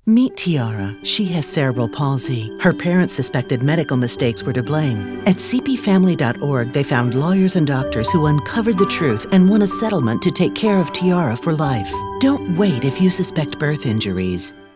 Meet Tiara. She has cerebral palsy. Her parents suspected medical mistakes were to blame. At cpfamily.org, they found lawyers and doctors who uncovered the truth and won a settlement to take care of Tiara for life. Don't wait if you suspect birth injuries.